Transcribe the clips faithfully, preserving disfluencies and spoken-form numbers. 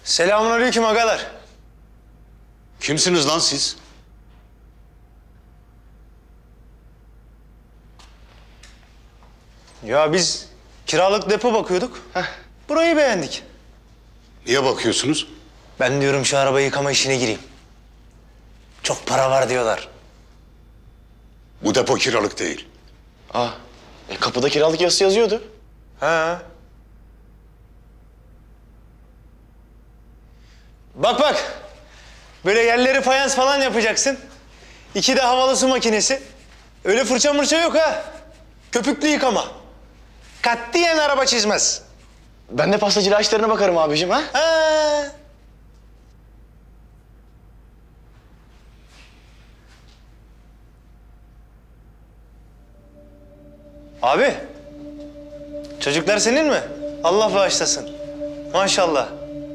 Selamünaleyküm agalar. Kimsiniz lan siz? Ya biz kiralık depo bakıyorduk. Heh, burayı beğendik. Niye bakıyorsunuz? Ben diyorum şu araba yıkama işine gireyim. Çok para var diyorlar. Bu depo kiralık değil. Aa, e, kapıda kiralık yazısı yazıyordu. Ha. Bak bak. Böyle yerleri fayans falan yapacaksın. İki de havalı su makinesi. Öyle fırça mırça yok ha. Köpüklü yıkama. Katiyen araba çizmez. Ben de pastacılığa işlerine bakarım abicim ha. Ha. Abi. Çocuklar senin mi? Allah bağışlasın. Maşallah.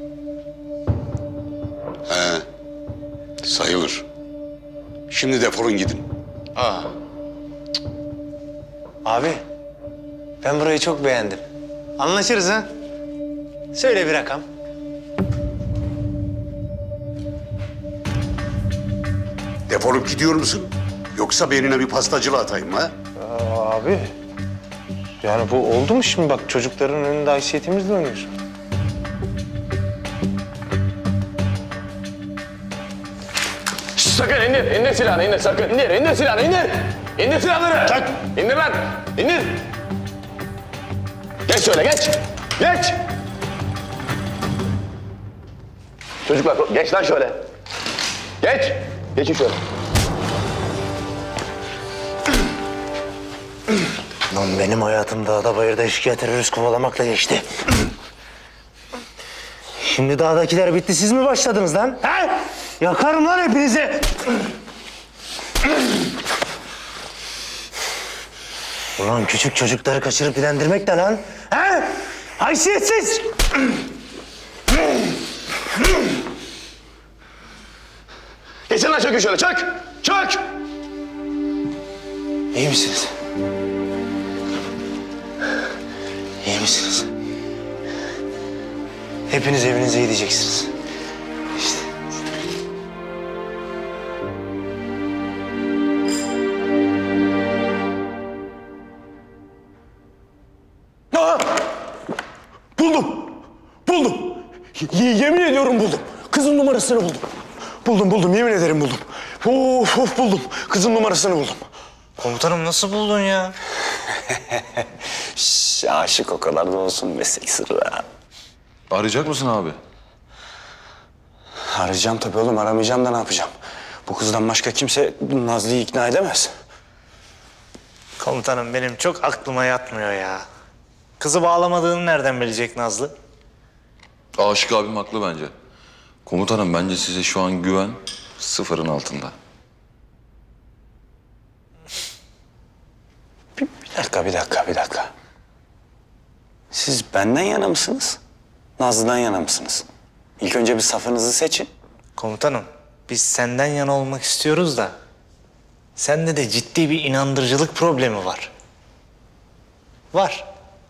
He. Sayılır. Şimdi defolun gidin. Aa, Abi. Ben burayı çok beğendim. Anlaşırız ha. Söyle bir rakam. Defolup gidiyor musun? Yoksa beynine bir pastacılığı atayım ha? Abi. Yani bu oldu mu şimdi? Bak çocukların önünde haysiyetimizle oynuyorsun. Şş, sakın indir, indir silahını, indir sakın. İndir, indir silahını, indir. İndir silahları. Çak. İndir lan, indir. Geç şöyle, geç. Geç. Çocuklar, geç lan şöyle. Geç. Geçin şöyle. Lan benim hayatım dağda bayırda eşkıya terörist kovalamakla geçti. Şimdi dağdakiler bitti, siz mi başladınız lan? Ha? Yakarım lan hepinizi! Ulan küçük çocukları kaçırıp dilendirmek de lan. Ha? Haysiyetsiz! Geçin lan çökün şöyle, çök. Çök. İyi misiniz? İyi misiniz? Hepiniz evinize gideceksiniz. İşte. Aa! Buldum. Buldum. Y- yemin ediyorum buldum. Kızın numarasını buldum. Buldum buldum yemin ederim buldum. Of of buldum. Kızın numarasını buldum. Komutanım nasıl buldun ya? Şş, aşık o kadar da olsun meslek sırrı. Arayacak mısın abi? Arayacağım tabii oğlum, aramayacağım da ne yapacağım? Bu kızdan başka kimse Nazlı'yı ikna edemez. Komutanım benim çok aklıma yatmıyor ya. Kızı bağlamadığını nereden bilecek Nazlı? Aşık abim haklı bence. Komutanım bence size şu an güven sıfırın altında. Bir, bir dakika, bir dakika, bir dakika. Siz benden yana mısınız? Nazlı'dan yana mısınız? İlk önce bir safınızı seçin. Komutanım biz senden yana olmak istiyoruz da... ...sende de ciddi bir inandırıcılık problemi var. Var.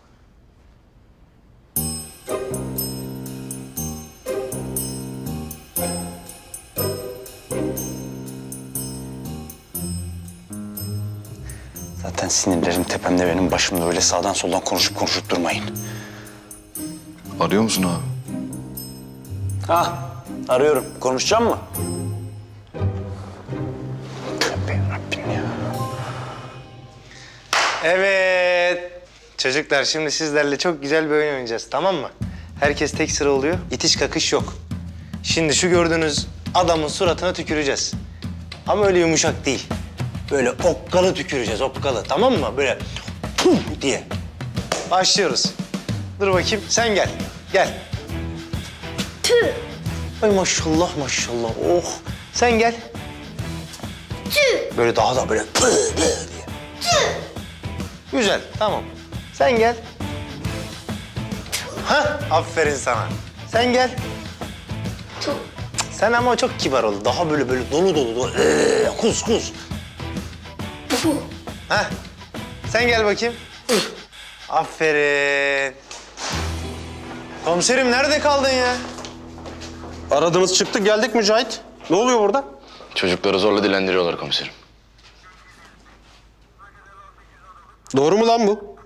Zaten sinirlerim tepemde benim, başımda öyle sağdan soldan konuşup konuşup durmayın. Arıyor musun abi? Ha, arıyorum. Konuşacağım mı? Tövbe Rabbim ya. Evet. Çocuklar şimdi sizlerle çok güzel bir oyun oynayacağız, tamam mı? Herkes tek sıra oluyor, itiş kakış yok. Şimdi şu gördüğünüz adamın suratına tüküreceğiz. Ama öyle yumuşak değil. Böyle okkalı tüküreceğiz, okkalı, tamam mı? Böyle puh diye. Başlıyoruz. Dur bakayım, sen gel. Gel. Tüh. Ay maşallah maşallah, oh. Sen gel. Tüh. Böyle daha da böyle pıh pıh diye. Tüh. Güzel, tamam. Sen gel. Hah, aferin sana. Sen gel. Cık, sen ama çok kibar ol. Daha böyle böyle dolu dolu dolu. Ee, kus kus. Hah. Sen gel bakayım. Aferin. Komiserim nerede kaldın ya? Aradığınız çıktı, geldik Mücahit. Ne oluyor burada? Çocukları zorla dilendiriyorlar komiserim. Doğru mu lan bu?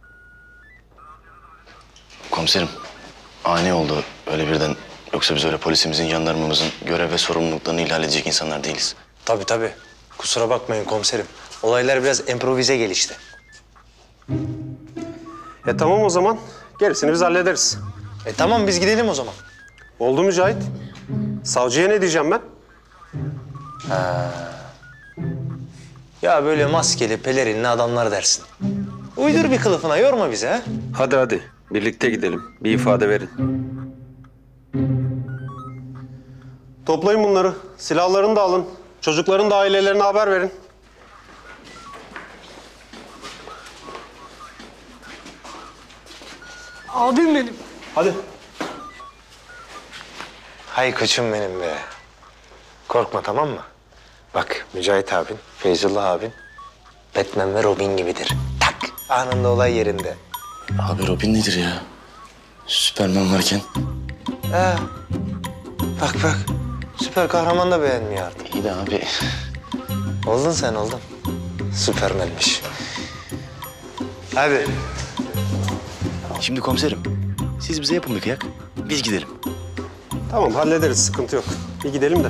Komiserim, ani oldu öyle birden. Yoksa biz öyle polisimizin, jandarmamızın görev ve sorumluluklarını ihlal edecek insanlar değiliz. Tabii tabii. Kusura bakmayın komiserim. Olaylar biraz improvize gelişti. E tamam o zaman. Gerisini biz hallederiz. E tamam biz gidelim o zaman. Oldu Mücahit. Savcıya ne diyeceğim ben? Ya böyle maskeli, pelerinli adamlar dersin. Uydur bir kılıfına, yorma bizi ha. Hadi hadi. Birlikte gidelim. Bir ifade verin. Toplayın bunları. Silahlarını da alın. Çocukların da ailelerine haber verin. Abim benim. Hadi. Hay koçum benim be. Korkma tamam mı? Bak Mücahit abin, Feyzullah abin Batman ve Robin gibidir. Tak! Anında olay yerinde. Abi Robin nedir ya? Süperman varken. Ha. Bak bak. Süper kahraman da beğenmiyor artık. İyi de abi. Oldun sen oldun. Süpermenmiş. Hadi. Şimdi komiserim, siz bize yapın bir kıyak. Biz gidelim. Tamam hallederiz. Sıkıntı yok. Bir gidelim de.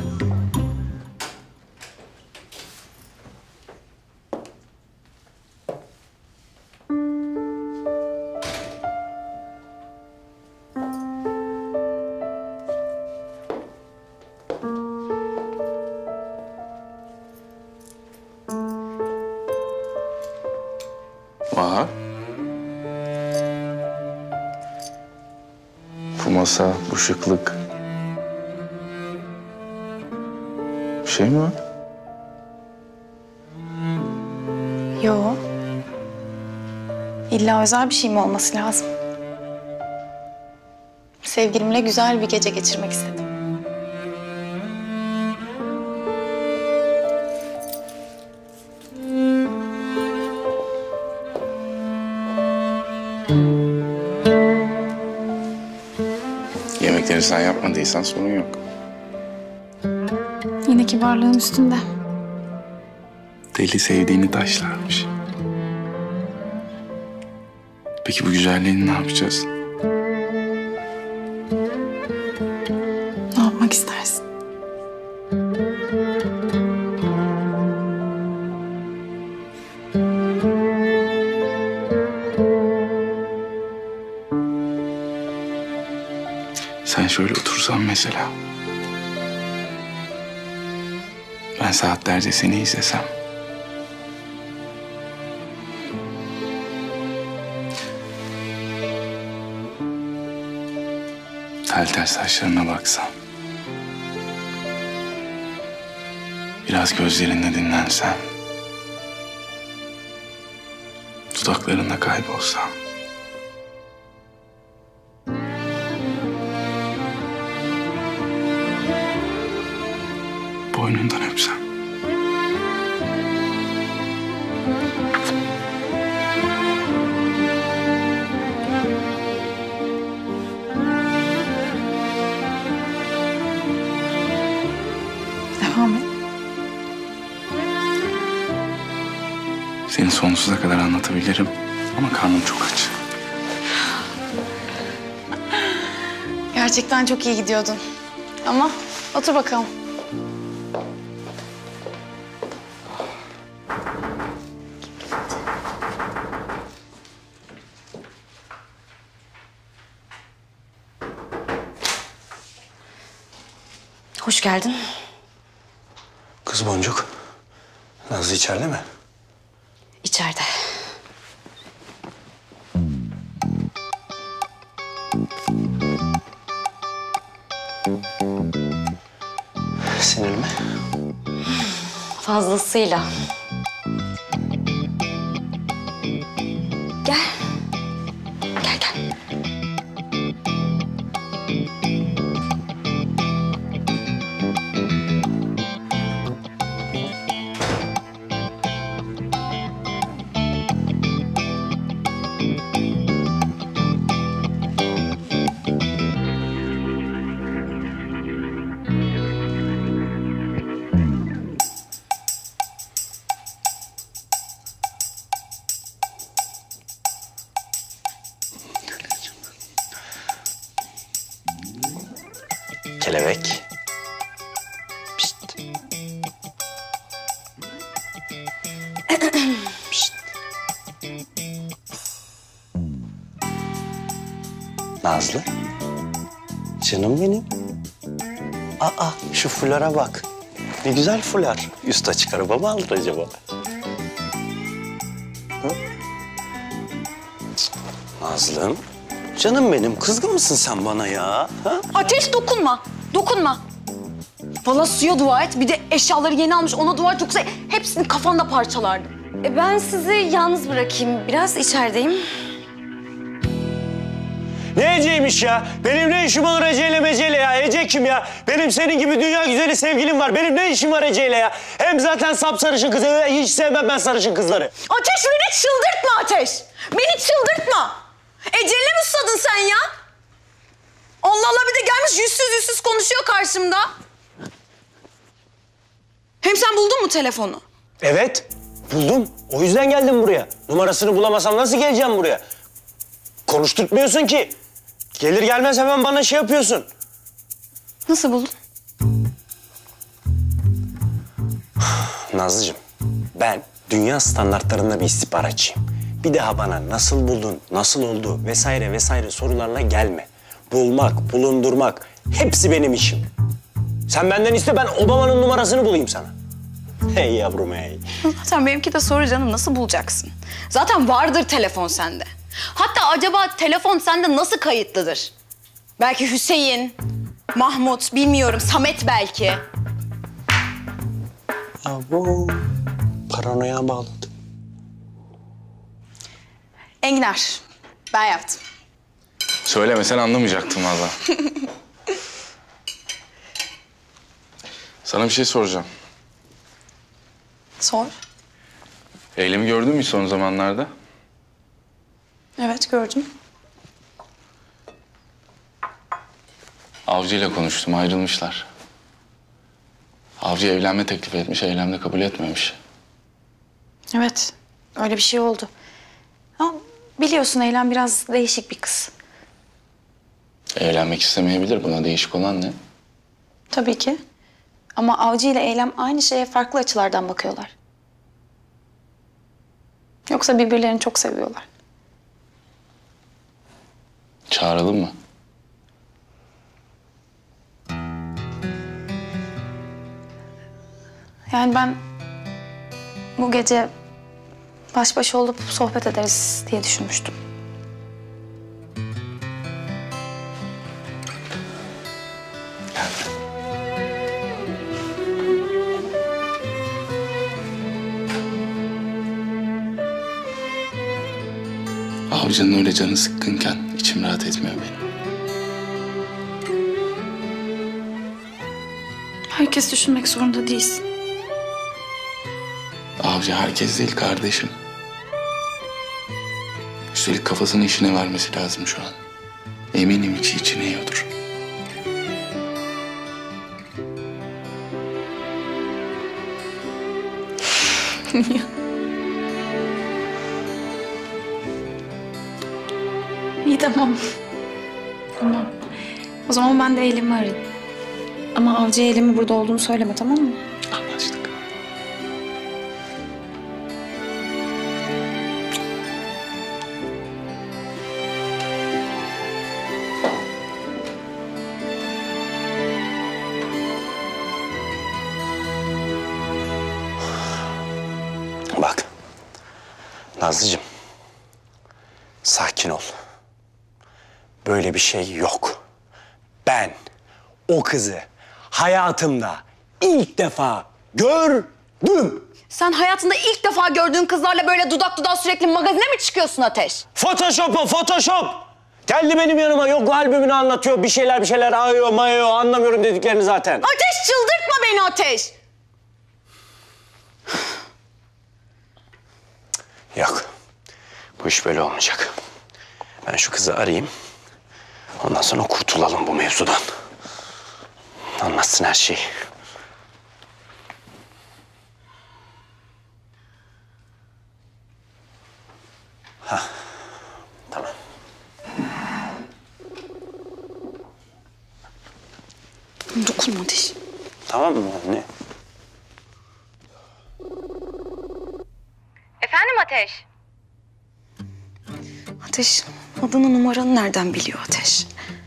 Aha. Bu masa, bu şıklık. Bir şey mi var? Yo. İlla özel bir şey mi olması lazım? Sevgilimle güzel bir gece geçirmek istedim. Yemekleri sen yapmadıysan sorun yok. Yine kibarlığın üstünde. Deli sevdiğini taşlarmış. Peki bu güzelliğini ne yapacağız? Ne yapmak istersin? Sen şöyle otursan mesela. Ben saatlerce seni izlesem. Tel tel saçlarına baksam. Biraz gözlerinde dinlensem. Dudaklarında kaybolsam. Boynundan öpsem. Devam et. Seni sonsuza kadar anlatabilirim ama karnım çok aç. Gerçekten çok iyi gidiyordun. Ama otur bakalım. Hoş geldin. Kız Boncuk. Nazlı içeride mi? İçeride. Sinirli mi? Fazlasıyla. Gel. Gel gel. Nazlı. Canım benim. Aa, şu fulara bak. Ne güzel fular. Üst açık araba mı alır acaba? Hı? Cık, Nazlım. Canım benim, kızgın mısın sen bana ya? Ha? Ateş dokunma. Dokunma. Valla suya dua et. Bir de eşyaları yeni almış ona dua et. Yoksa hepsini kafanda parçalardı. E ben sizi yalnız bırakayım. Biraz içerideyim. Ne Ece'ymiş ya? Benim ne işim olur Ece'yle Mece'yle ya? Ece kim ya? Benim senin gibi dünya güzeli sevgilim var. Benim ne işim var Ece'yle ya? Hem zaten sapsarışın kız. Hiç sevmem ben sarışın kızları. Ateş beni çıldırtma Ateş. Beni çıldırtma. Ece'yle mi susadın sen ya? Allah Allah bir de gelmiş yüzsüz yüzsüz konuşuyor karşımda. Hem sen buldun mu telefonu? Evet, buldum. O yüzden geldim buraya. Numarasını bulamasam nasıl geleceğim buraya? Konuşturtmuyorsun ki. Gelir gelmez hemen bana şey yapıyorsun. Nasıl buldun? Nazlıcığım, ben dünya standartlarında bir istihbaratçıyım. Bir daha bana nasıl buldun, nasıl oldu vesaire vesaire sorularla gelme. Bulmak, bulundurmak hepsi benim işim. Sen benden iste, ben Obama'nın numarasını bulayım sana. Hey yavrum hey. Zaten benimki de soru canım, nasıl bulacaksın? Zaten vardır telefon sende. Hatta acaba telefon sende nasıl kayıtlıdır? Belki Hüseyin, Mahmut, bilmiyorum, Samet belki. Abo, paranoya bağladım. Enginar, ben yaptım. Söylemesen anlamayacaktım valla. Sana bir şey soracağım. Sor. Eylemi gördün mü son zamanlarda? Evet, gördüm. Avcı ile konuştum, ayrılmışlar. Avcı evlenme teklif etmiş, Eylem de kabul etmemiş. Evet, öyle bir şey oldu. Ama biliyorsun Eylem biraz değişik bir kız. Evlenmek istemeyebilir, buna değişik olan ne? Tabii ki. Ama Avcı ile Eylem aynı şeye farklı açılardan bakıyorlar. Yoksa birbirlerini çok seviyorlar. Çağıralım mı? Yani ben bu gece baş başa olup sohbet ederiz diye düşünmüştüm. Avcının öyle canı sıkkınken içim rahat etmiyor benim. Herkes düşünmek zorunda değilsin. Avcı herkes değil kardeşim. Üstelik kafasını işine vermesi lazım şu an. Eminim içi içine yiyordur. İyi tamam. Tamam. O zaman ben de Eylem'i arayayım. Ama Avcı'ya Eylem'i burada olduğunu söyleme, tamam mı? Anlaştık. Bak, Nazlıcığım, sakin ol. Böyle bir şey yok. Ben o kızı hayatımda ilk defa gördüm. Sen hayatında ilk defa gördüğün kızlarla böyle dudak dudağa sürekli magazine mi çıkıyorsun Ateş? Photoshop o, Photoshop. Geldi benim yanıma, yok albümünü anlatıyor, bir şeyler bir şeyler ayıyor mayıyor, anlamıyorum dediklerini zaten. Ateş çıldırtma beni Ateş. Yok, bu iş böyle olmayacak. Ben şu kızı arayayım, ondan sonra kurtulalım bu mevzudan. Anlatsın her şeyi. Ha, tamam. Dokunma Ateş. Tamam mı anne? Efendim Ateş? Ateş, adını numaranı nereden biliyor Ateş?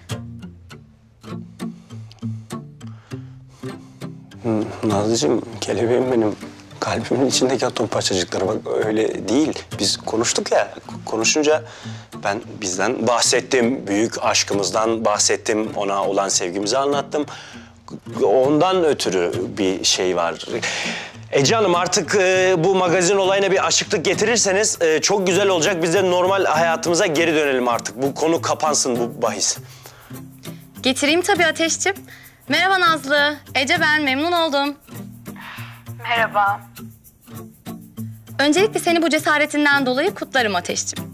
Nazlıcığım, kelebeğim benim. Kalbimin içindeki atom parçacıkları bak öyle değil. Biz konuştuk ya, konuşunca ben bizden bahsettim. Büyük aşkımızdan bahsettim. Ona olan sevgimizi anlattım. Ondan ötürü bir şey var. Ece Hanım artık e, bu magazin olayına bir açıklık getirirseniz e, çok güzel olacak. Biz de normal hayatımıza geri dönelim artık. Bu konu kapansın, bu bahis. Getireyim tabii Ateşciğim. Merhaba Nazlı. Ece ben, memnun oldum. Merhaba. Öncelikle seni bu cesaretinden dolayı kutlarım Ateşciğim.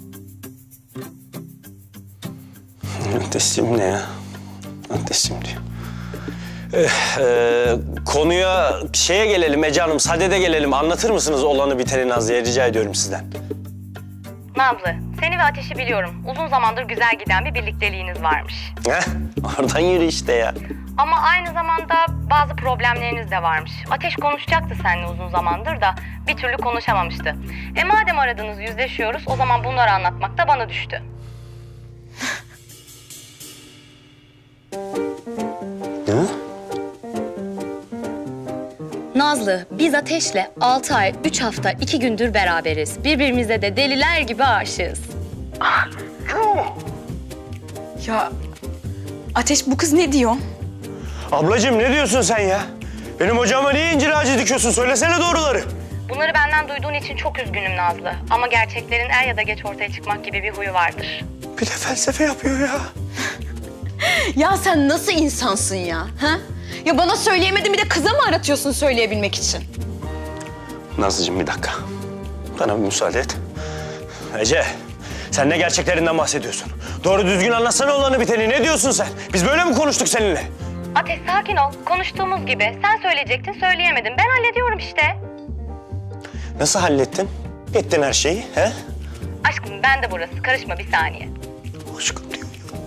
Ateşciğim ne ya? Ateşciğim diyor. Eh, e, konuya, şeye gelelim Ece Hanım, sadede gelelim. Anlatır mısınız olanı biteni Nazlı'ya? Rica ediyorum sizden. Nazlı, seni ve Ateş'i biliyorum. Uzun zamandır güzel giden bir birlikteliğiniz varmış. Heh, oradan yürü işte ya. Ama aynı zamanda bazı problemleriniz de varmış. Ateş konuşacaktı seninle uzun zamandır da bir türlü konuşamamıştı. E madem aradınız, yüzleşiyoruz, o zaman bunları anlatmak da bana düştü. Ne? Nazlı, biz Ateş'le altı ay, üç hafta, iki gündür beraberiz. Birbirimize de deliler gibi aşığız. Ya Ateş, bu kız ne diyor? Ablacığım ne diyorsun sen ya? Benim hocama niye incir ağacı dikiyorsun? Söylesene doğruları. Bunları benden duyduğun için çok üzgünüm Nazlı. Ama gerçeklerin er ya da geç ortaya çıkmak gibi bir huyu vardır. Bir de felsefe yapıyor ya. Ya sen nasıl insansın ya? Ha? Ya bana söyleyemedin, bir de kıza mı aratıyorsun söyleyebilmek için? Nazlıcığım bir dakika. Bana bir müsaade et. Ece, sen ne gerçeklerinden bahsediyorsun? Doğru düzgün anlatsana olanı biteni. Ne diyorsun sen? Biz böyle mi konuştuk seninle? Ateş sakin ol. Konuştuğumuz gibi. Sen söyleyecektin, söyleyemedin. Ben hallediyorum işte. Nasıl hallettin? Ettin her şeyi, he? Aşkım ben de burası. Karışma bir saniye. Aşkım diyor.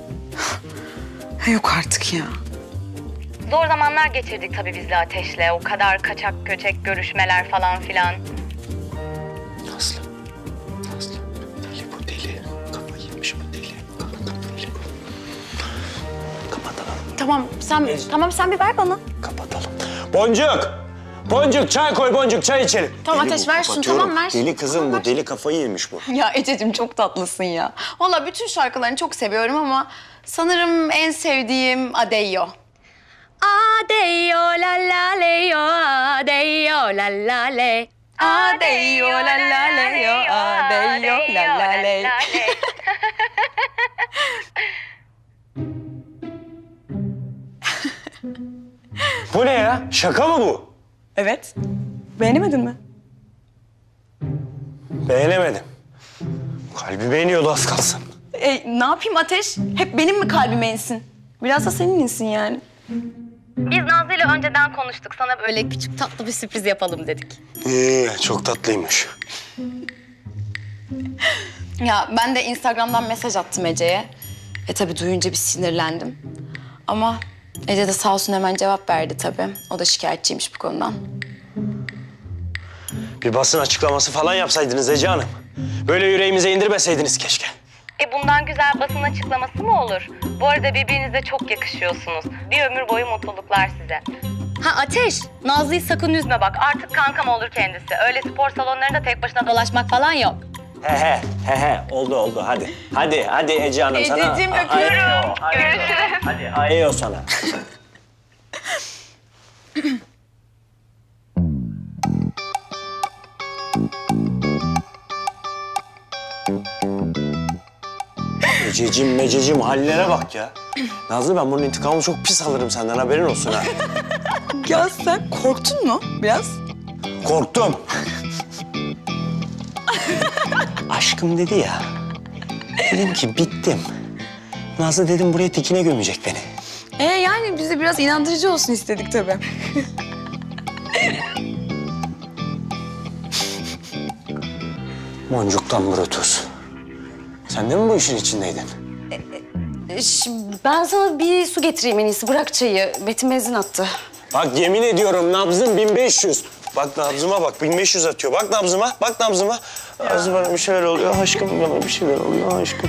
Yok artık ya. Zor zamanlar geçirdik tabii bizle Ateş'le. O kadar kaçak göçek görüşmeler falan filan. Nazlı, Nazlı. Deli bu deli. Kafayı yemiş bu deli. Deli bu. Kapatalım, Tamam sen tamam sen bir ver bana. kapatalım. Boncuk! Boncuk, çay koy Boncuk, çay içelim. Tamam Deli Ateş, bu, ver şunu, kapatıyorum. tamam, ver. Deli kızım Tamam, bu, ver. deli kafayı yemiş bu. Ya Ececiğim çok tatlısın ya. Vallahi bütün şarkılarını çok seviyorum ama sanırım en sevdiğim Adeyo. Adeyo la la leyo, adeyo la la le. Adeyo la la leyo, adeyo la la le. Bu ne ya? Şaka mı bu? Evet. Beğenemedin mi? Beğenemedim. Kalbime iniyordu az kalsın. E, ne yapayım Ateş? Hep benim mi kalbime insin? Biraz da senin insin yani. Biz Nazlı'yla önceden konuştuk. Sana böyle küçük tatlı bir sürpriz yapalım dedik. İyi, çok tatlıymış. Ya ben de Instagram'dan mesaj attım Ece'ye. E tabii duyunca bir sinirlendim. Ama Ece de sağ olsun hemen cevap verdi tabii. O da şikayetçiymiş bu konudan. Bir basın açıklaması falan yapsaydınız Ece Hanım. Böyle yüreğimize indirmeseydiniz keşke. E bundan güzel basın açıklaması mı olur? Bu arada birbirinize çok yakışıyorsunuz. Bir ömür boyu mutluluklar size. Ha Ateş, Nazlı'yı sakın üzme bak. Artık kankam olur kendisi. Öyle spor salonlarında tek başına dolaşmak falan yok. He he he he oldu oldu hadi. Hadi hadi Ece Hanım sana. Ececiğim, A- öpüyorum. ayıyor, ayıyor. Görüşürüz. Hadi ayıyor sana. Ececiğim, mececiğim hallere bak ya. Nazlı ben bunun intikamını çok pis alırım senden haberin olsun ha. Ya sen korktun mu biraz? Korktum. Aşkım dedi ya. Dedim ki bittim. Nazlı dedim buraya dikine gömecek beni. E yani bize biraz inandırıcı olsun istedik tabii. Boncuktan Brutus. Sen de mi bu işin içindeydin? Ben sana bir su getireyim en iyisi. Bırak çayı. Metin benzin attı. Bak yemin ediyorum nabzın bin beş yüz. Bak nabzıma bak. bin beş yüz atıyor. Bak nabzıma. Bak nabzıma. Ağzı bana bir şeyler oluyor. Aşkım bana bir şeyler oluyor aşkım.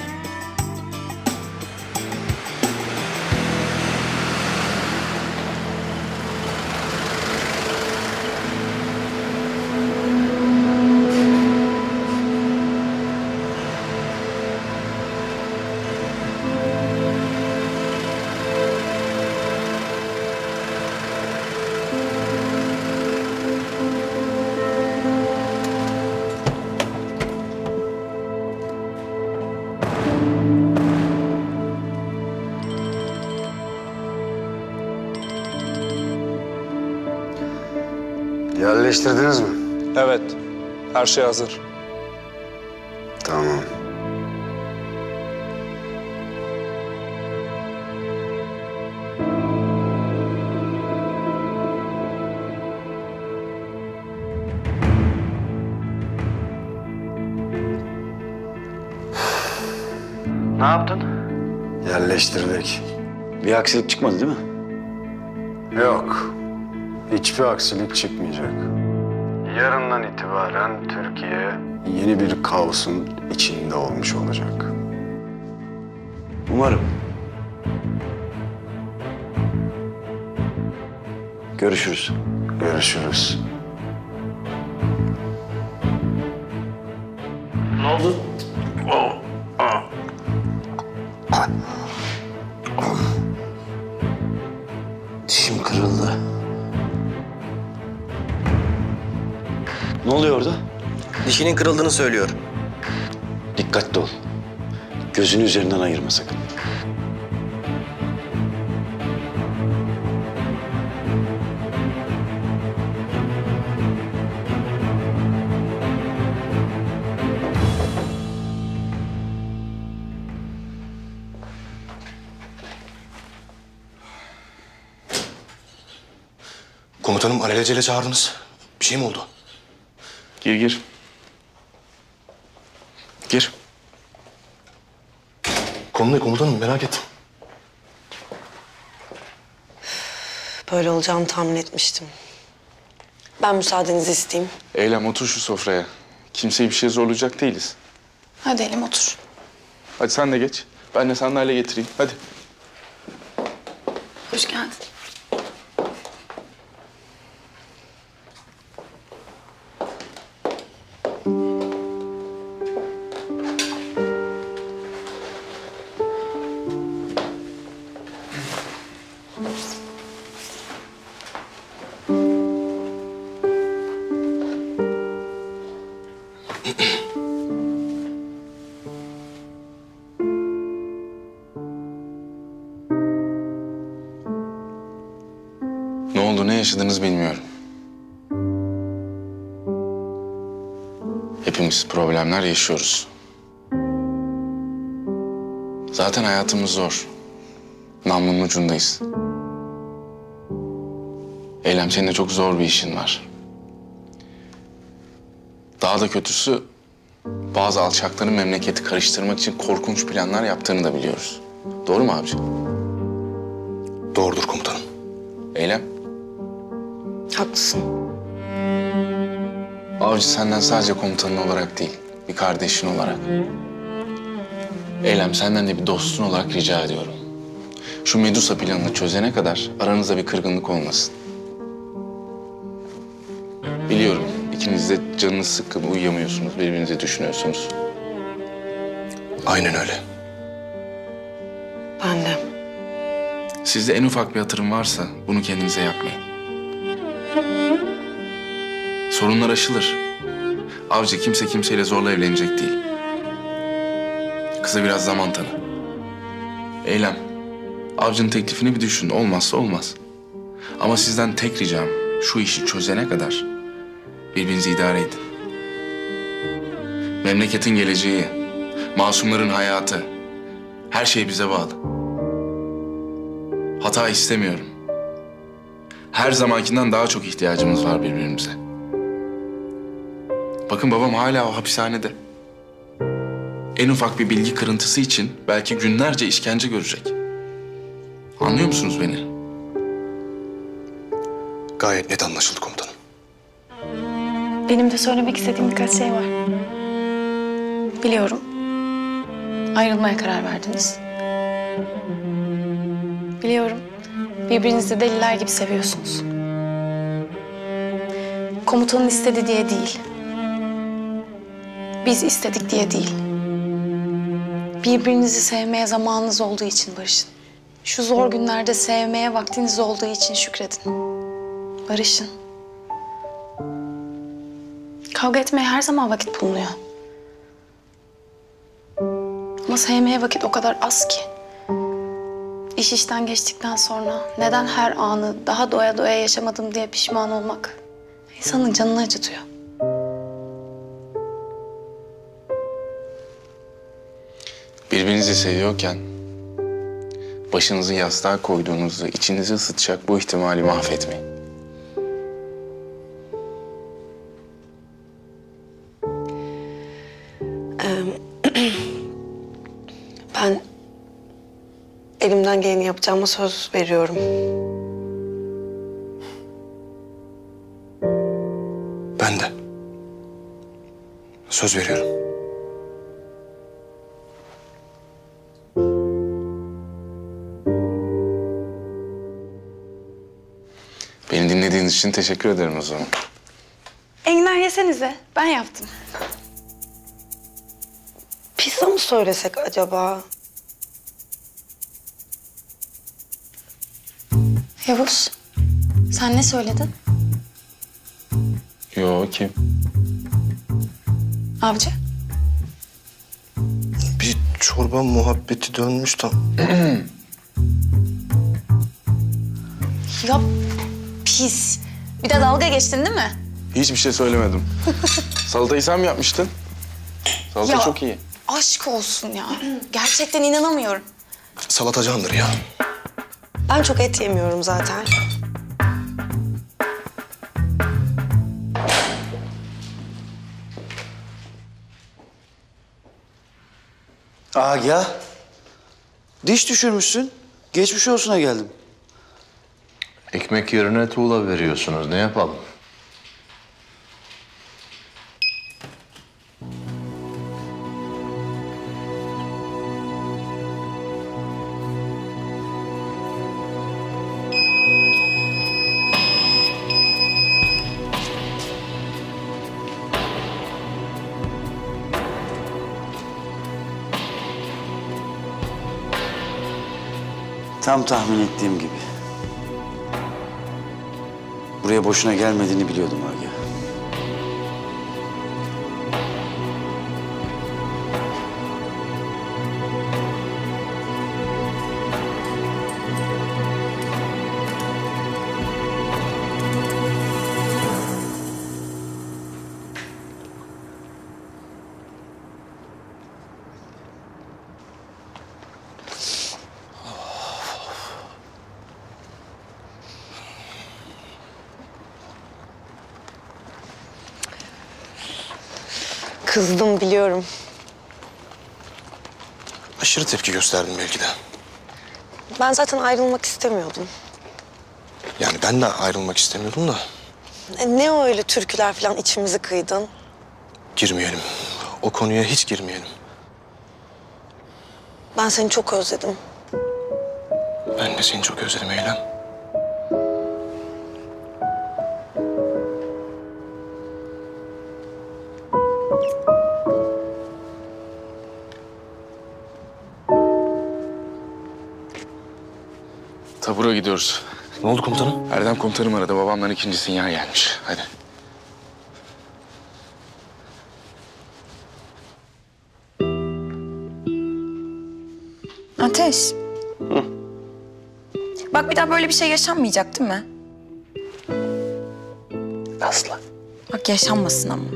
Yerleştirdiniz mi? Evet, her şey hazır. Tamam. Ne yaptın? Yerleştirdik. Bir aksilik çıkmadı değil mi? Yok. Hiçbir aksilik çıkmayacak. Yarından itibaren Türkiye yeni bir kaosun içinde olmuş olacak. Umarım. Görüşürüz. Görüşürüz. Ne oldu? Dişim kırıldı. Ne oluyor orada? Dişinin kırıldığını söylüyor. Dikkatli ol. Gözünü üzerinden ayırma sakın. Komutanım alelacele çağırdınız. Bir şey mi oldu? Gir gir. Gir. Konu ne komutanım, merak ettim. Böyle olacağını tahmin etmiştim. Ben müsaadenizi isteyeyim. Eylem otur şu sofraya. Kimseyi bir şey zorlayacak değiliz. Hadi Elim otur. Hadi sen de geç. Ben de sandalye getireyim. Hadi. Hoş geldin. Ne oldu, ne yaşadınız bilmiyorum. Hepimiz problemler yaşıyoruz. Zaten hayatımız zor. Namlunun ucundayız. Eylem, senin de çok zor bir işin var. Daha da kötüsü, bazı alçakların memleketi karıştırmak için korkunç planlar yaptığını da biliyoruz. Doğru mu abici? Doğrudur komutanım. Eylem? Haklısın. Avcı senden sadece komutanın olarak değil, bir kardeşin olarak. Eylem, senden de bir dostun olarak rica ediyorum. Şu Medusa planını çözene kadar aranızda bir kırgınlık olmasın. Biliyorum, ikiniz de canınız sıkkın, uyuyamıyorsunuz, birbirinizi düşünüyorsunuz. Aynen öyle. Ben de. Sizde en ufak bir hatırım varsa bunu kendinize yapmayın. Sorunlar aşılır. Avcı, kimse kimseyle zorla evlenecek değil. Kıza biraz zaman tanı. Eylem, Avcı'nın teklifini bir düşün. Olmazsa olmaz. Ama sizden tek ricam şu işi çözene kadar birbirinizi idare edin. Memleketin geleceği, masumların hayatı, her şey bize bağlı. Hata istemiyorum. Her zamankinden daha çok ihtiyacımız var birbirimize. Bakın, babam hala o hapishanede. En ufak bir bilgi kırıntısı için belki günlerce işkence görecek. Anlıyor musunuz beni? Gayet net anlaşıldı komutanım. Benim de söylemek istediğim birkaç şey var. Biliyorum. Ayrılmaya karar verdiniz. Biliyorum. Birbirinizi deliler gibi seviyorsunuz. Komutanın istedi diye değil. Biz istedik diye değil. Birbirinizi sevmeye zamanınız olduğu için barışın. Şu zor günlerde sevmeye vaktiniz olduğu için şükredin. Barışın. Kavga etmeye her zaman vakit bulunuyor. Ama sevmeye vakit o kadar az ki. İş işten geçtikten sonra neden her anı daha doya doya yaşamadım diye pişman olmak insanın canını acıtıyor. Birbirinizi seviyorken başınızı yastığa koyduğunuzda içinizi ısıtacak bu ihtimali mahvetmeyin. Ben elimden geleni yapacağıma söz veriyorum. Ben de. Söz veriyorum. Beni dinlediğiniz için teşekkür ederim o zaman. Enginar yesenize. Ben yaptım. Pizza mı söylesek acaba? Yavuz, sen ne söyledin? Yo, kim? Avcı. Bir çorba muhabbeti dönmüş tam. Ya pis. Bir de dalga geçtin değil mi? Hiçbir şey söylemedim. Salatayı sen mi yapmıştın? Salata Ya. çok iyi. Aşk olsun ya. Gerçekten inanamıyorum. Salatacandır ya. Ben çok et yemiyorum zaten. Agah. Diş düşürmüşsün. Geçmiş olsuna geldim. Ekmek yerine tuğla veriyorsunuz. Ne yapalım? Tam tahmin ettiğim gibi. Buraya boşuna gelmediğini biliyordum Agah. Kızdım biliyorum. Aşırı tepki gösterdim belki de. Ben zaten ayrılmak istemiyordum. Yani ben de ayrılmak istemiyordum da. E, ne öyle türküler falan içimizi kıydın? Girmeyelim. O konuya hiç girmeyelim. Ben seni çok özledim. Ben de seni çok özledim Eylem. Tabura gidiyoruz. Ne oldu komutanım? Erdem komutanım aradı. Babamdan ikinci sinyal gelmiş. Hadi. Ateş. Hı. Bak bir daha böyle bir şey yaşanmayacak değil mi? Asla. Bak yaşanmasın ama.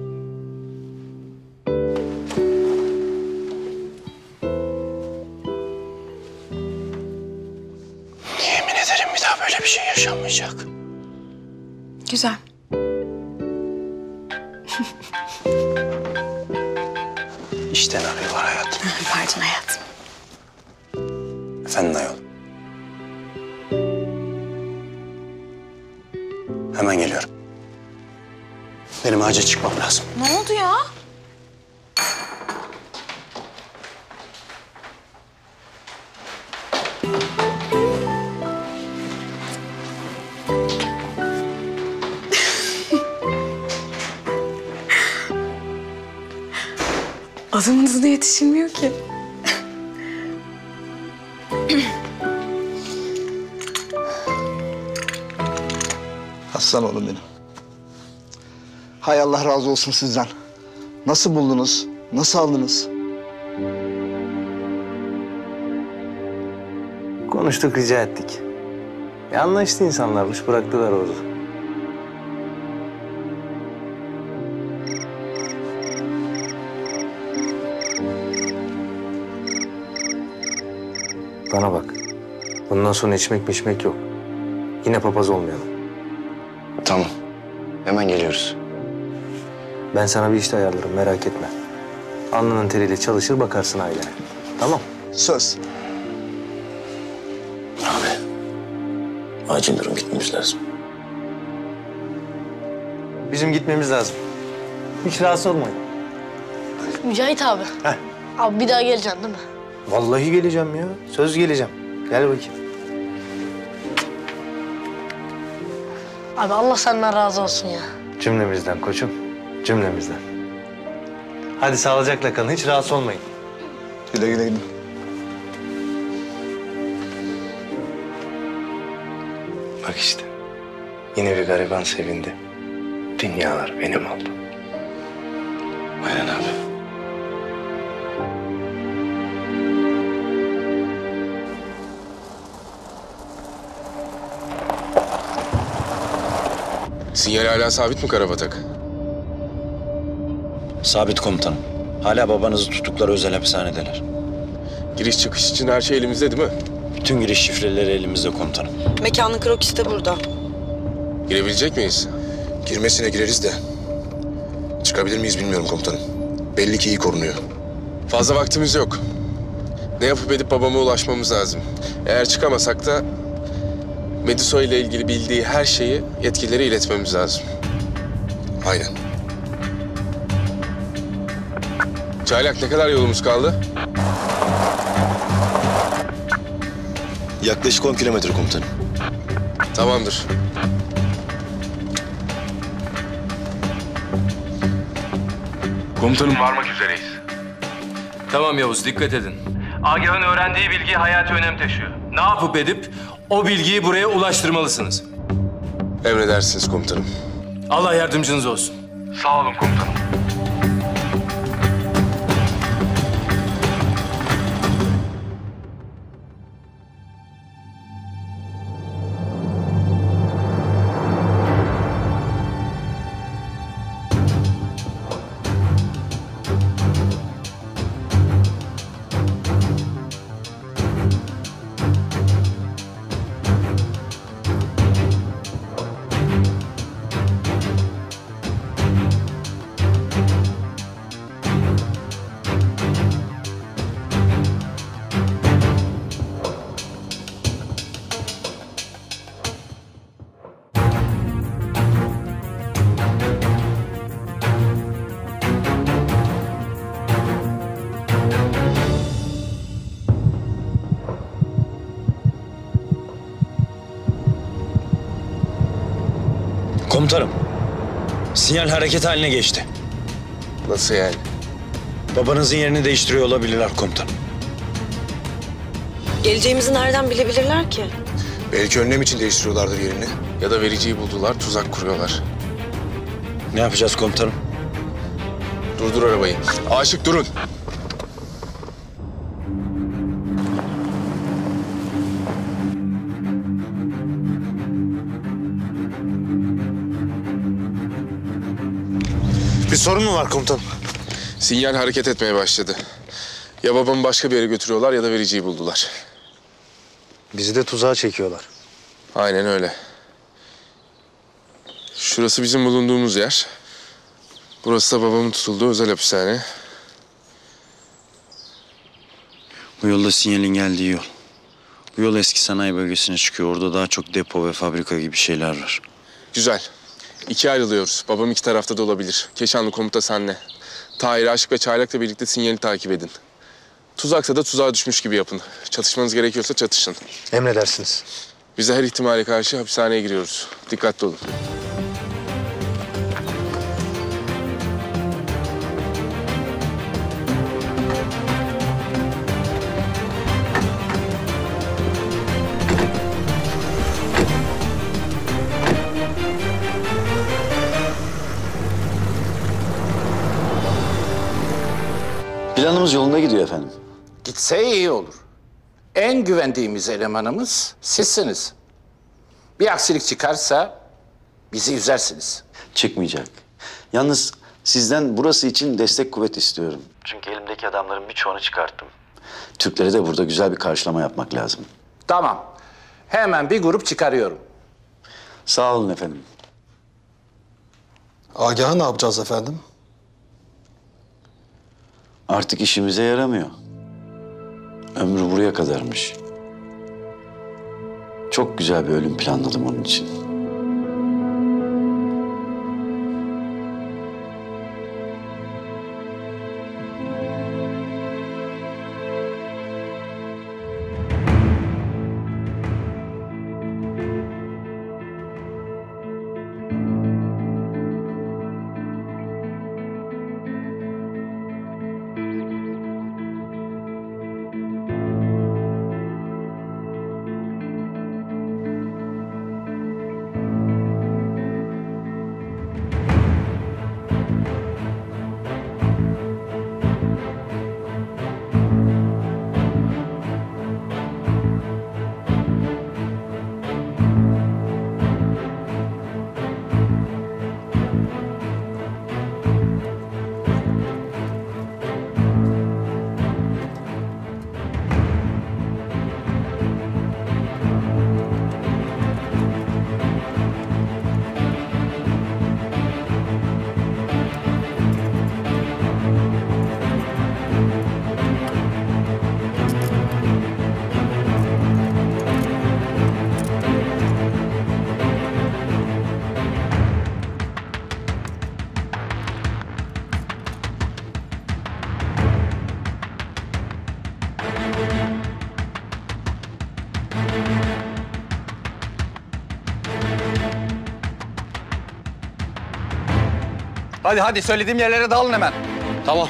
Yemin ederim bir daha böyle bir şey yaşanmayacak. Güzel. İşten arıyorlar hayatım. Pardon hayatım. Efendim ayol. Hemen geliyorum. Benim acil çıkmam lazım. Ne oldu ya? Adamın hızına yetişilmiyor ki. Aslan oğlum benim. Hay Allah razı olsun sizden. Nasıl buldunuz? Nasıl aldınız? Konuştuk, rica ettik. E anlaştı insanlarmış, bıraktılar orada. Bana bak. Bundan sonra içmek mişmek yok. Yine papaz olmayalım. Tamam. Hemen geliyoruz. Ben sana bir işte ayarlarım, merak etme. Alnının teriyle çalışır, bakarsın ailene. Tamam. Söz. Abi. Acil durum, gitmemiz lazım. Bizim gitmemiz lazım. Hiç rahatsız olmayın. Mücahit abi. Heh. Abi bir daha geleceksin değil mi? Vallahi geleceğim ya. Söz geleceğim. Gel bakayım. Abi Allah senden razı olsun ya. Cümlemizden koçum. Cümlemizden. Hadi sağlıcakla kalın. Hiç rahatsız olmayın. Güle güle gidin. Bak işte. Yine bir gariban sevindi. Dünyalar benim oldu. Aynen abi. Sinyal hala sabit mi Karabatak? Sabit komutanım. Hala babanızı tutuklar, özel hapishanedeler. Giriş çıkış için her şey elimizde değil mi? Bütün giriş şifreleri elimizde komutanım. Mekanın krokisi de burada. Girebilecek miyiz? Girmesine gireriz de. Çıkabilir miyiz bilmiyorum komutanım. Belli ki iyi korunuyor. Fazla vaktimiz yok. Ne yapıp edip babama ulaşmamız lazım. Eğer çıkamasak da Medisoy ile ilgili bildiği her şeyi yetkililere iletmemiz lazım. Aynen. Çaylak, ne kadar yolumuz kaldı? Yaklaşık on kilometre komutanım. Tamamdır. Komutanım varmak üzereyiz. Tamam Yavuz, dikkat edin. Agah'ın öğrendiği bilgi hayati önem taşıyor. Ne yapıp edip o bilgiyi buraya ulaştırmalısınız. Emredersiniz komutanım. Allah yardımcınız olsun. Sağ olun komutanım. Komutanım, sinyal hareket haline geçti. Nasıl yani? Babanızın yerini değiştiriyor olabilirler komutanım. Geleceğimizi nereden bilebilirler ki? Belki önlem için değiştiriyorlardır yerini. Ya da vericiyi buldular, tuzak kuruyorlar. Ne yapacağız komutanım? Durdur arabayı. Aşık durun. Bir sorun mu var komutanım? Sinyal hareket etmeye başladı. Ya babamı başka bir yere götürüyorlar ya da vericiyi buldular. Bizi de tuzağa çekiyorlar. Aynen öyle. Şurası bizim bulunduğumuz yer. Burası da babamın tutulduğu özel hapishane. Bu yolda sinyalin geldiği yol. Bu yol eski sanayi bölgesine çıkıyor. Orada daha çok depo ve fabrika gibi şeyler var. Güzel. İkiye ayrılıyoruz. Babam iki tarafta da olabilir. Keşanlı komuta senle. Tahir, Aşık ve Çaylak'la birlikte sinyali takip edin. Tuzaksa da tuzağa düşmüş gibi yapın. Çatışmanız gerekiyorsa çatışın. Emredersiniz. Biz de her ihtimale karşı hapishaneye giriyoruz. Dikkatli olun. Planımız yolunda gidiyor efendim. Gitse iyi olur. En güvendiğimiz elemanımız sizsiniz. Bir aksilik çıkarsa bizi üzersiniz. Çıkmayacak. Yalnız sizden burası için destek kuvvet istiyorum. Çünkü elimdeki adamların birçoğunu çıkarttım. Türklere de burada güzel bir karşılama yapmak lazım. Tamam. Hemen bir grup çıkarıyorum. Sağ olun efendim. Agah'ı ne yapacağız efendim? Artık işimize yaramıyor. Ömrü buraya kadarmış. Çok güzel bir ölüm planladım onun için. Hadi hadi söylediğim yerlere dağılın hemen. Tamam.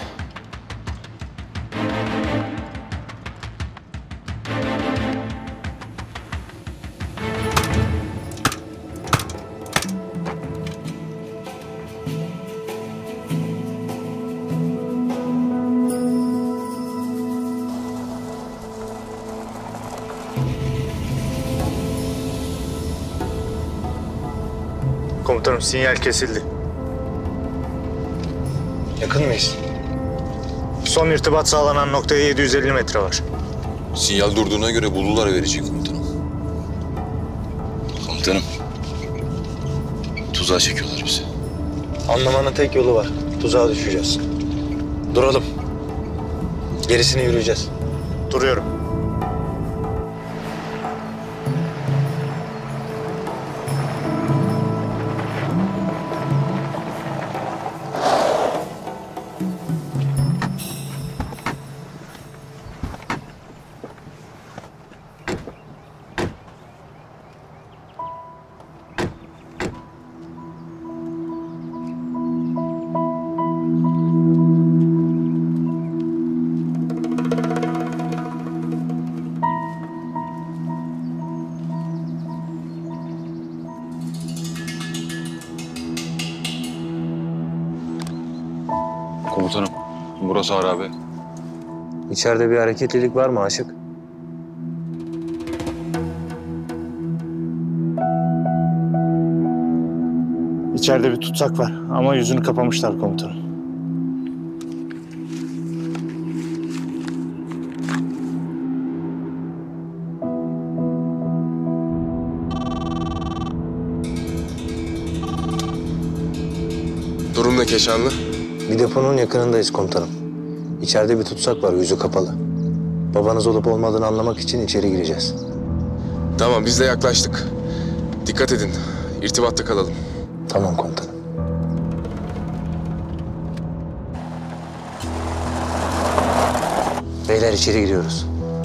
Komutanım sinyal kesildi. Yakın mıyız? Son irtibat sağlanan noktaya yedi yüz elli metre var. Sinyal durduğuna göre buldular verecek komutanım. Komutanım. Tuzağa çekiyorlar bizi. Anlamanın tek yolu var. Tuzağa düşeceğiz. Duralım. Gerisini yürüyeceğiz. Duruyorum. Komutanım, burası harabe. İçeride bir hareketlilik var mı Aşık? İçeride bir tutsak var ama yüzünü kapamışlar komutanım. Durum ne Keşanlı? Bir deponun yakınındayız komutanım. İçeride bir tutsak var, yüzü kapalı. Babanız olup olmadığını anlamak için içeri gireceğiz. Tamam, biz de yaklaştık. Dikkat edin, irtibatta kalalım. Tamam komutanım. Beyler içeri giriyoruz.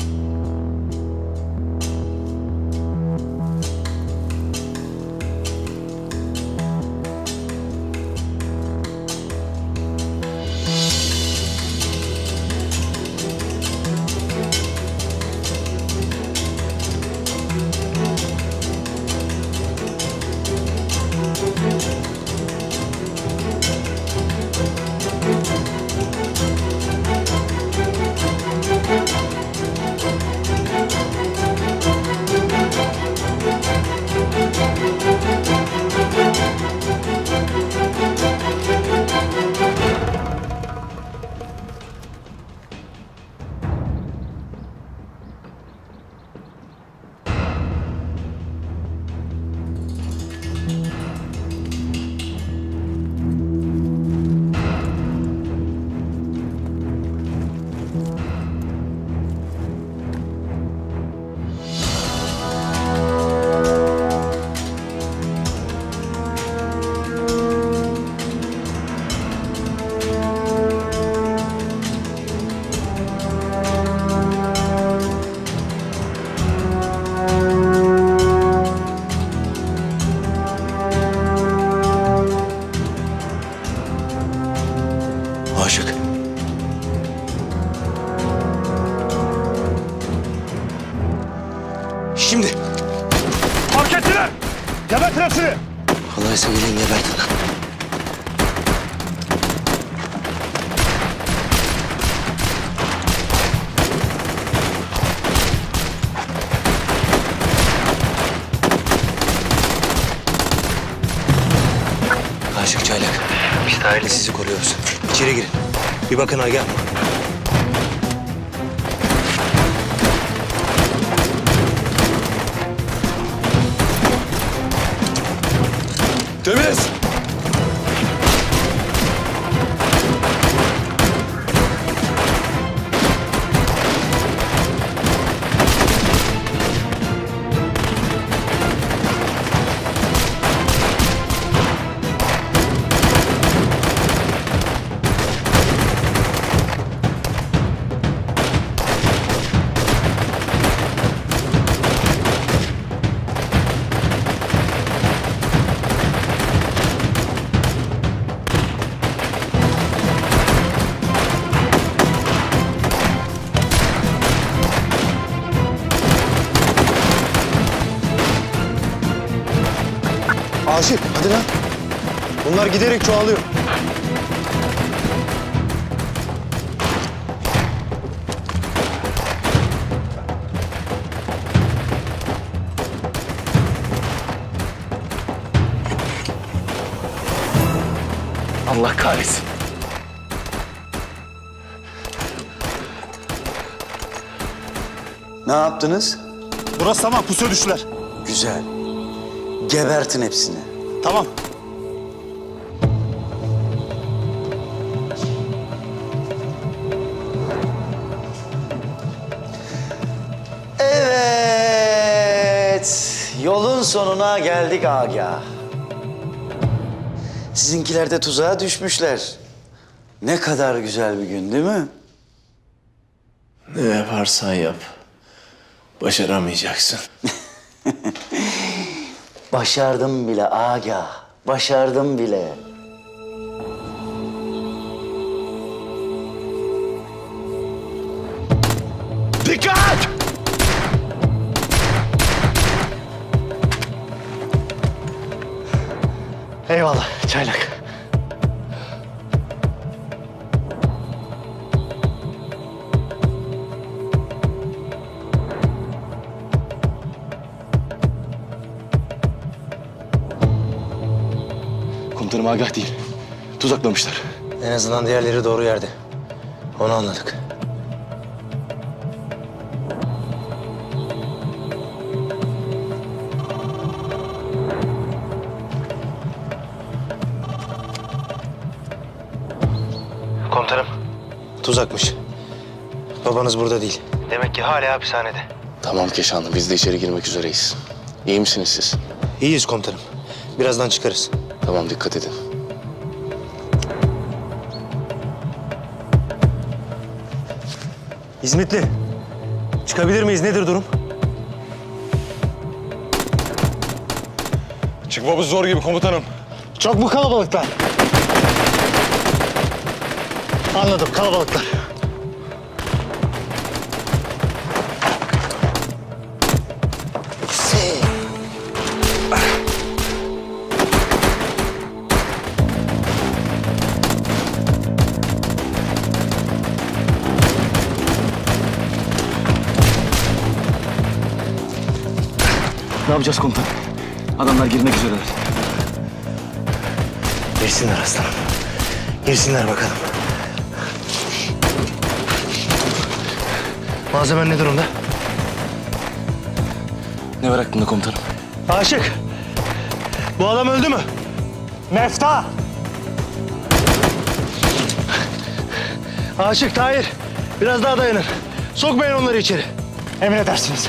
Aşık. Şimdi. Fark ettiler. Gebertin hepsini. Kolay söyleyin gebertin. Aşık Çaylak. Biz de aile sizi koruyoruz. İçeri girin. Bir bakın Agah. Temiz. Aşık hadi lan. Bunlar giderek çoğalıyor. Allah kahretsin. Ne yaptınız? Burası tamam, pusuya düştüler. Güzel. Gebertin hepsini. Tamam. Evet. Yolun sonuna geldik Agah. Sizinkiler de tuzağa düşmüşler. Ne kadar güzel bir gün değil mi? Ne yaparsan yap. Başaramayacaksın. Başardım bile Agah. Başardım bile. Dikkat! Eyvallah Çaylak. Komutanım Agah değil. Tuzaklamışlar. En azından diğerleri doğru yerde. Onu anladık. Komutanım, tuzakmış. Babanız burada değil. Demek ki hala hapishanede. Tamam Keşanlı, biz de içeri girmek üzereyiz. İyi misiniz siz? İyiyiz komutanım. Birazdan çıkarız. Tamam, dikkat edin. İzmitli. Çıkabilir miyiz? Nedir durum? Çıkmamız zor gibi komutanım. Çok mu kalabalıklar? Anladım, kalabalıklar. Ne yapacağız komutan? Adamlar girmek üzereler. Girsinler aslanım. Girsinler bakalım. Malzemen ne durumda? Ne var aklında komutanım? Aşık. Bu adam öldü mü? Mefta! Aşık, Tahir. Biraz daha dayanın. Sokmayın onları içeri. Emredersiniz.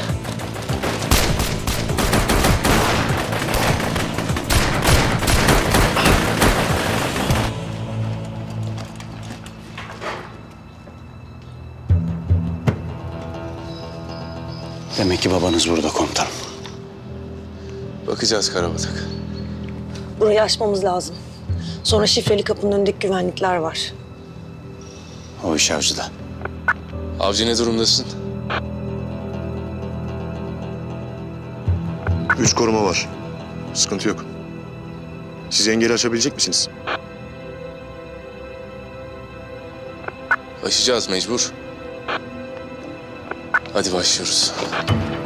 Demek ki babanız burada komutanım. Bakacağız Karabatak. Burayı açmamız lazım. Sonra şifreli kapının önündeki güvenlikler var. O iş avcıda. Avcı, ne durumdasın? Üç koruma var. Sıkıntı yok. Siz engeli açabilecek misiniz? Aşacağız mecbur. Hadi başlıyoruz.